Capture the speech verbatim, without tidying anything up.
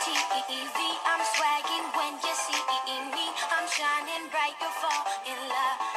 T V. I'm swagging when you see me. I'm shining bright, you'll fall in love.